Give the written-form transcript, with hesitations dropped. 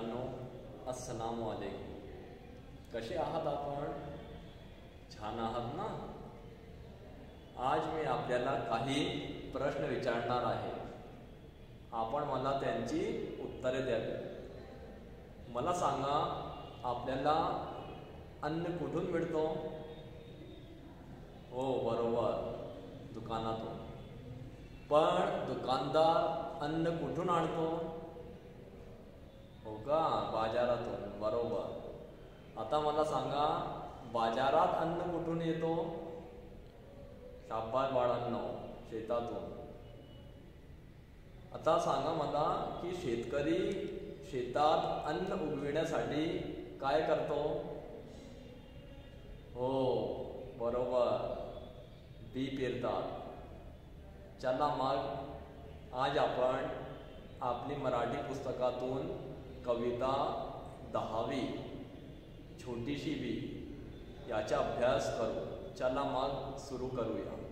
मित्रांनो, अस्सलामु अलैकुम. कसे आहात आपण? छान आहात ना? आज मी आपल्याला काही प्रश्न विचारणार आहे. आपण मला त्यांची उत्तरे द्यावी. मला सांगा, आपल्याला अन्न कुठून मिळतो? हो, बरोबर, दुकानातून. पण दुकानदार अन्न कुठून आणतो? हो का, बाजारातून. बरोबर. आता मला सांगा, बाजारात अन्न कुठून येतो? शाबास बाळांनो, शेतातून. आता सांगा मला की शेतकरी शेतात अन्न उगविण्यासाठी काय करतो? हो, बरोबर, बी पेरतात. चला मग आज आपण आपली मराठी पुस्तकातून कविता 10वी छोटीशी बी याचा अभ्यास करू. चला मग सुरू करूया.